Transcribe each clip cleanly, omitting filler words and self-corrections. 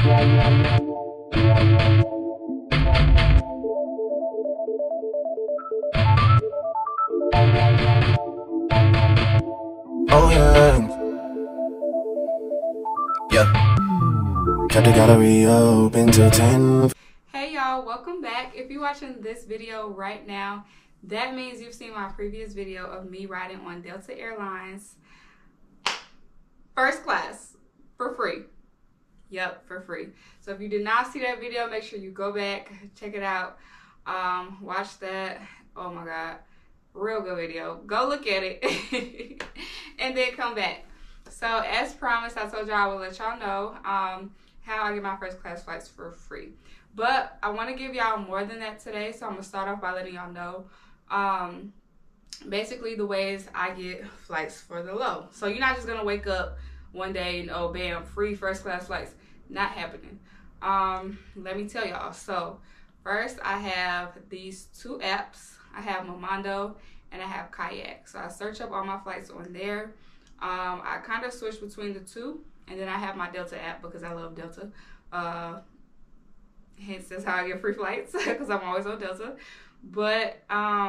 Oh yeah, yeah. Got the gallery open till 10. Hey y'all, welcome back. If you're watching this video right now, that means you've seen my previous video of me riding on Delta Airlines first class for free. Yep, for free. So if you did not see that video, make sure you go back, check it out, watch that. Oh my god, real good video. Go look at it and then come back. So as promised, I told y'all I will let y'all know how I get my first class flights for free. But I want to give y'all more than that today, so I'm going to start off by letting y'all know basically the ways I get flights for the low. So you're not just going to wake up one day and, oh, bam, free first class flights. Not happening. Let me tell y'all. So first, I have these two apps. I have Momondo and I have Kayak. So I search up all my flights on there. I kind of switch between the two, and then I have my Delta app because I love Delta. Hence, that's how I get free flights because I'm always on Delta. But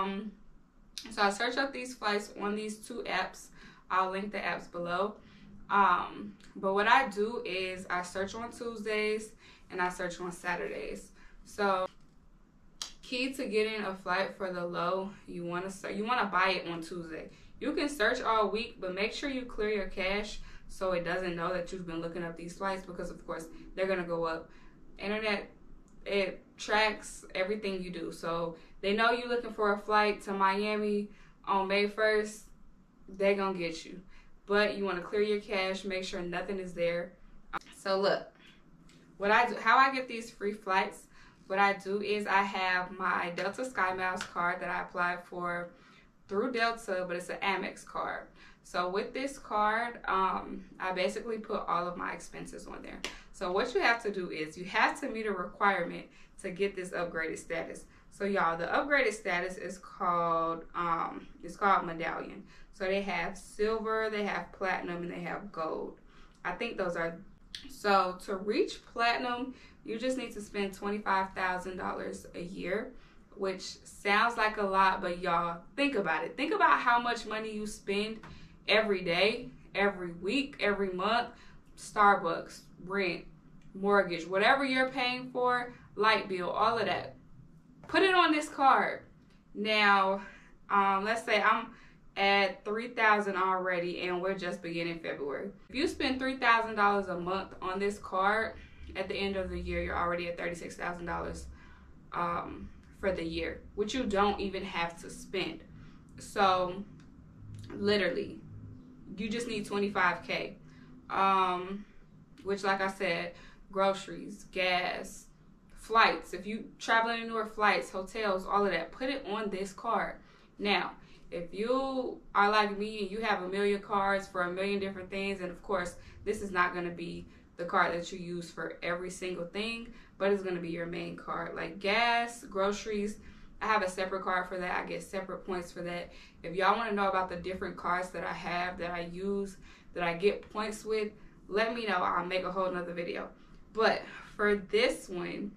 so I search up these flights on these two apps. I'll link the apps below. But what I do is I search on Tuesdays and I search on Saturdays. So key to getting a flight for the low, you want to buy it on Tuesday. You can search all week, but make sure you clear your cache so it doesn't know that you've been looking up these flights, because of course they're gonna go up. Internet, it tracks everything you do, so they know you're looking for a flight to Miami on May 1st, they're gonna get you. But you want to clear your cache, make sure nothing is there. So look, what I do, how I get these free flights, what I do is I have my Delta SkyMiles card that I applied for through Delta, but it's an Amex card. So with this card, I basically put all of my expenses on there. So what you have to do is you have to meet a requirement to get this upgraded status. So y'all, the upgraded status is called Medallion. So they have silver, they have platinum, and they have gold. I think those are. So to reach platinum, you just need to spend $25,000 a year, which sounds like a lot, but y'all, think about it. Think about how much money you spend every day, every week, every month. Starbucks, rent, mortgage, whatever you're paying for, light bill, all of that. Put it on this card. Now, let's say I'm at $3,000 already and we're just beginning February. If you spend $3,000 a month on this card, at the end of the year, you're already at $36,000 for the year, which you don't even have to spend. So literally, you just need $25K, which, like I said, groceries, gas, flights, if you traveling anywhere, flights, hotels, all of that, put it on this card. Now, if you are like me and you have a million cards for a million different things, and of course, this is not going to be the card that you use for every single thing, but it's going to be your main card. Like gas, groceries, I have a separate card for that. I get separate points for that. If y'all want to know about the different cards that I have, that I use, that I get points with, let me know. I'll make a whole nother video. But for this one,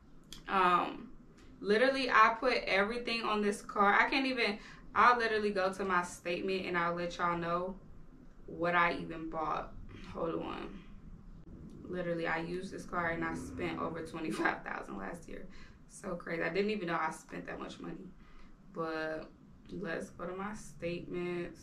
literally I put everything on this card. I'll literally go to my statement and I'll let y'all know what I even bought. Hold on. Literally, I used this card and I spent over $25,000 last year. So crazy. I didn't even know I spent that much money. But let's go to my statements.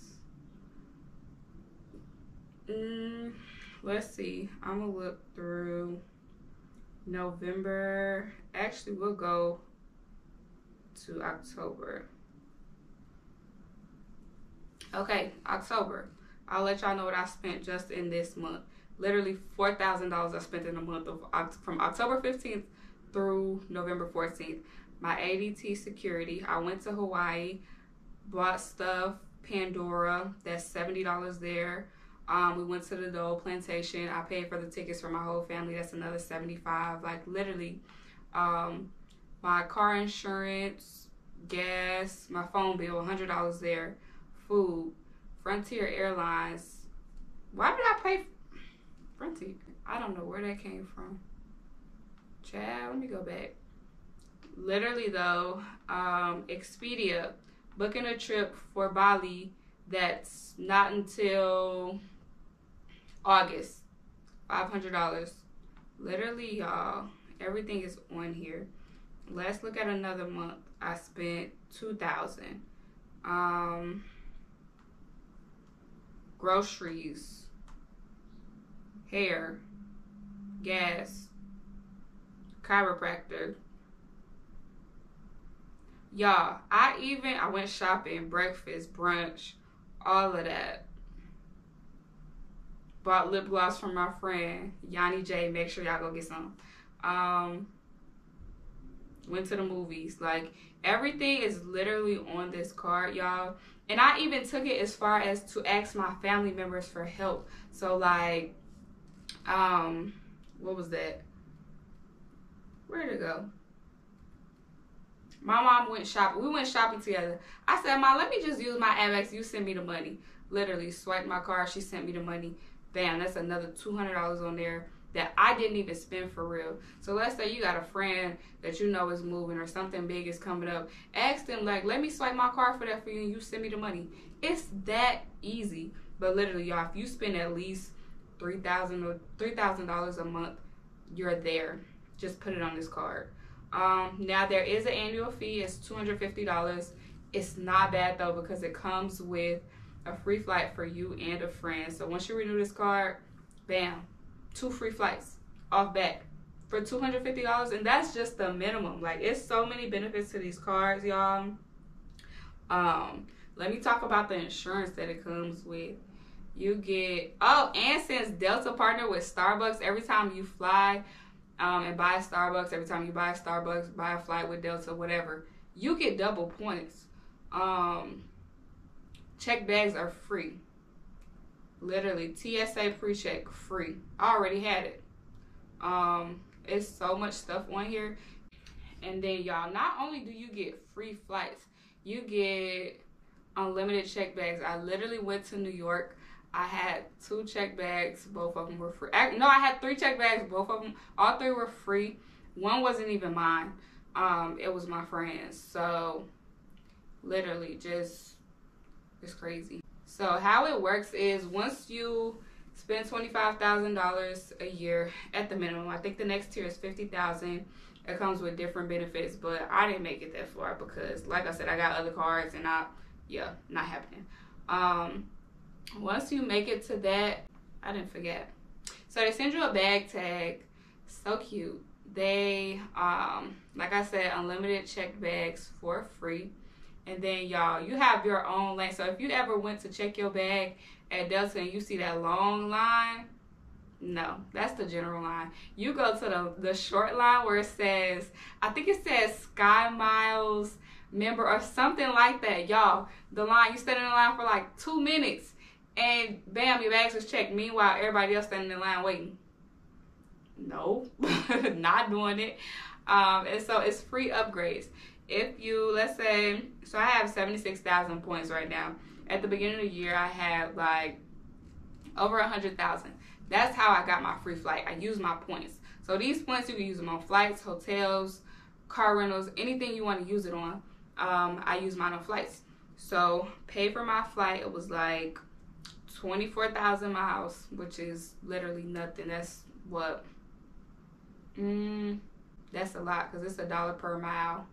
Let's see. I'm going to look through November. Actually, we'll go to October. Okay, October. I'll let y'all know what I spent just in this month. Literally $4,000 I spent in a month from October 15th through November 14th. My ADT security. I went to Hawaii, bought stuff, Pandora. That's $70 there. We went to the Dole Plantation. I paid for the tickets for my whole family. That's another $75. Like literally, my car insurance, gas, my phone bill, $100 there. Food, Frontier Airlines. Why did I pay Frontier? I don't know where that came from. Chad, let me go back. Literally though, Expedia, booking a trip for Bali that's not until August, $500. Literally, y'all, everything is on here. Let's look at another month. I spent $2,000. Groceries, hair, gas, chiropractor. Y'all, I went shopping, breakfast, brunch, all of that. Bought lip gloss from my friend, Yanni J. Make sure y'all go get some. Went to the movies. Like, everything is literally on this card, y'all. And I even took it as far as to ask my family members for help. So, like, what was that? Where'd it go? My mom went shopping. We went shopping together. I said, Mom, let me just use my Amex. You send me the money. Literally, swiped my card. She sent me the money. Bam, that's another $200 on there that I didn't even spend for real. So let's say you got a friend that you know is moving or something big is coming up. Ask them, like, let me swipe my card for that for you and you send me the money. It's that easy. But literally, y'all, if you spend at least $3,000 a month, you're there. Just put it on this card. Now, there is an annual fee. It's $250. It's not bad, though, because it comes with a free flight for you and a friend. So once you renew this card, bam, 2 free flights off bat for $250, and that's just the minimum. Like, it's so many benefits to these cards, y'all. Let me talk about the insurance that it comes with. You get, and since Delta partner with Starbucks, every time you fly and buy Starbucks, every time you buy Starbucks, buy a flight with Delta, whatever, you get double points. Check bags are free. Literally, TSA pre-check free. I already had it. It's so much stuff on here. And then, y'all, not only do you get free flights, you get unlimited check bags. I literally went to New York. I had 2 check bags. Both of them were free. No, I had 3 check bags. Both of them, all 3 were free. One wasn't even mine. It was my friend's. So, literally, just, it's crazy. So how it works is once you spend $25,000 a year at the minimum, I think the next tier is $50,000. It comes with different benefits, but I didn't make it that far because, like I said, I got other cards and not happening. Once you make it to that, I didn't forget. So they send you a bag tag. So cute. They, like I said, unlimited checked bags for free. And then, y'all, you have your own lane. So if you ever went to check your bag at Delta and you see that long line, no, that's the general line. You go to the short line where it says, I think it says Sky Miles member or something like that. Y'all, the line, you stand in the line for like 2 minutes and bam, your bags is checked. Meanwhile, everybody else standing in line waiting. No, not doing it. And so it's free upgrades. If you, let's say, so I have 76,000 points right now. At the beginning of the year, I had like over 100,000. That's how I got my free flight. I use my points. So these points, you can use them on flights, hotels, car rentals, anything you want to use it on. I use mine on flights. So pay for my flight. It was like 24,000 miles, which is literally nothing. That's what? That's a lot because it's $1 per mile.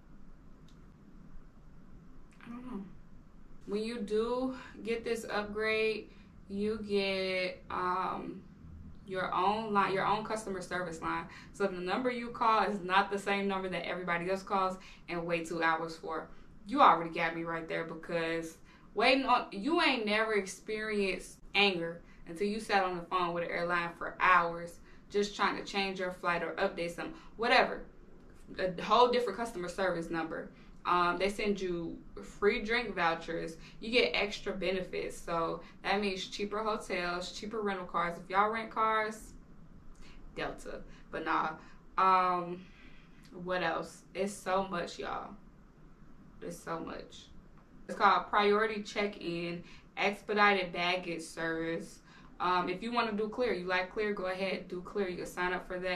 I don't know. When you do get this upgrade, you get your own line, your own customer service line. So the number you call is not the same number that everybody else calls and wait 2 hours for. You already got me right there because waiting on, you ain't never experienced anger until you sat on the phone with an airline for hours just trying to change your flight or update something, whatever. A whole different customer service number. They send you free drink vouchers. You get extra benefits. So that means cheaper hotels, cheaper rental cars. If y'all rent cars, Delta. But nah. What else? It's so much, y'all. It's so much. It's called Priority Check-In, Expedited Baggage Service. If you want to do Clear, you like Clear, go ahead, do Clear. You can sign up for that.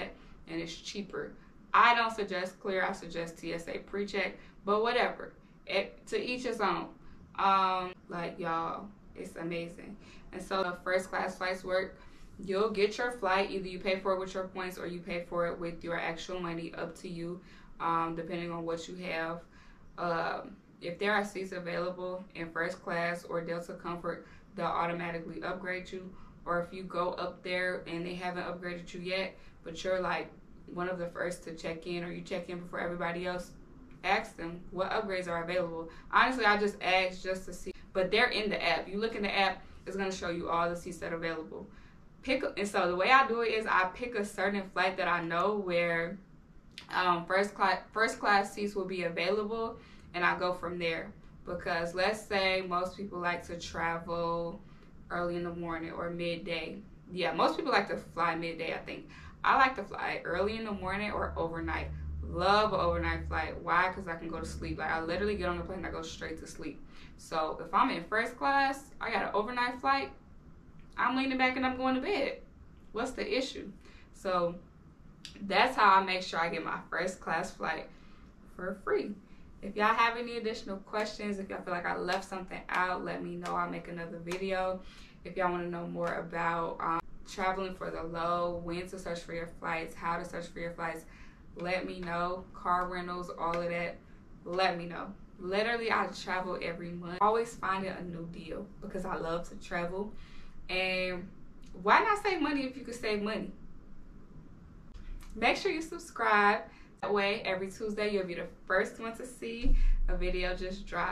and it's cheaper. I don't suggest Clear. I suggest TSA PreCheck, but whatever. To each his own. Like, y'all, it's amazing. And so the first class flights work. You'll get your flight. Either you pay for it with your points or you pay for it with your actual money. Up to you, depending on what you have. If there are seats available in first class or Delta Comfort, they'll automatically upgrade you. Or if you go up there and they haven't upgraded you yet, but you're like one of the first to check in, or you check in before everybody else, ask them what upgrades are available. Honestly, I just asked just to see, but they're in the app. You look in the app, it's going to show you all the seats that are available. And so the way I do it is I pick a certain flight that I know where first class seats will be available, and I go from there. Because let's say most people like to travel early in the morning or midday. Yeah, most people like to fly midday, I think. I like to fly early in the morning or overnight. Love an overnight flight. Why? Because I can go to sleep. Like, I literally get on the plane and I go straight to sleep. So if I'm in first class, I got an overnight flight, I'm leaning back and I'm going to bed. What's the issue? So that's how I make sure I get my first class flight for free. If y'all have any additional questions, if y'all feel like I left something out, let me know. I'll make another video. If y'all want to know more about traveling for the low, when to search for your flights, how to search for your flights, let me know. Car rentals, all of that, let me know. Literally, I travel every month. Always finding a new deal because I love to travel. And why not save money if you could save money? Make sure you subscribe. That way, every Tuesday, you'll be the first one to see a video just drop.